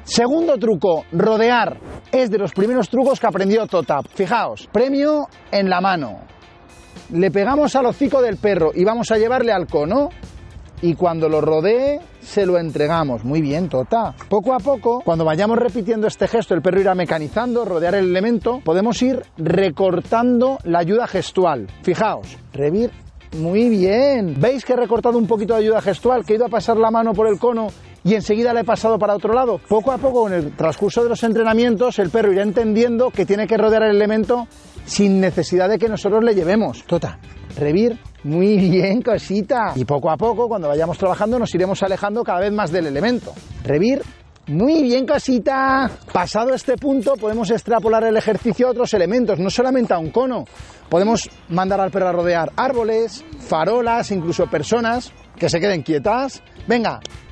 Segundo truco, rodear. Es de los primeros trucos que aprendió Tota. Fijaos, premio en la mano. Le pegamos al hocico del perro y vamos a llevarle al cono. Y cuando lo rodee, se lo entregamos. Muy bien, Tota. Poco a poco, cuando vayamos repitiendo este gesto, el perro irá mecanizando, rodear el elemento, podemos ir recortando la ayuda gestual. Fijaos, revir. Muy bien. ¿Veis que he recortado un poquito de ayuda gestual? Que he ido a pasar la mano por el cono y enseguida la he pasado para otro lado. Poco a poco, en el transcurso de los entrenamientos, el perro irá entendiendo que tiene que rodear el elemento sin necesidad de que nosotros le llevemos. Tota, revir. Muy bien, cosita. Y poco a poco, cuando vayamos trabajando, nos iremos alejando cada vez más del elemento. Revir. Muy bien, cosita. Pasado este punto, podemos extrapolar el ejercicio a otros elementos, no solamente a un cono. Podemos mandar al perro a rodear árboles, farolas, incluso personas que se queden quietas. Venga,